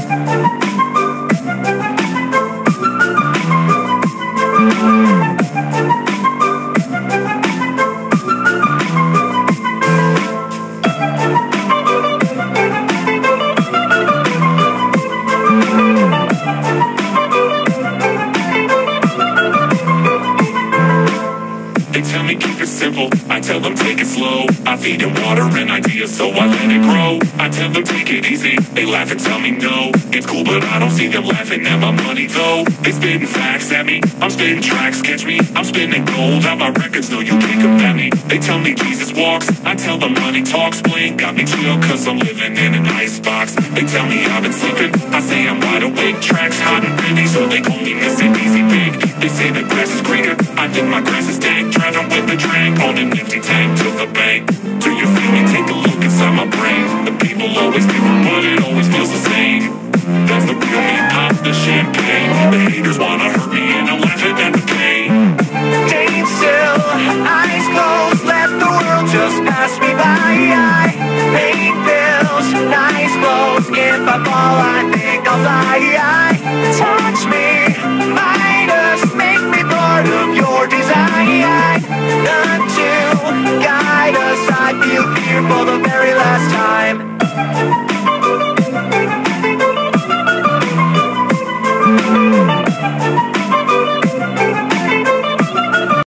They tell me keep it simple, I tell them take it slow. I feed them water and ideas so I let it grow. I tell them take it easy, they laugh and tell me no. It's cool but I don't see them laughing at my money though. They spitting facts at me, I'm spitting tracks, catch me. I'm spinning gold out my records, no you can't compare me. They tell me Jesus walks, I tell them money talks. Blink got me chill cause I'm living in an icebox. They tell me I've been sleeping, I say I'm wide awake. Tracks hot and ready so they call me Mr. Easy Big. They say the grass is greener, I think my grass is dank. Driving with the drink on an empty tank to the bank. Do you feel me? Take a look inside my brain. The people always different but it always feels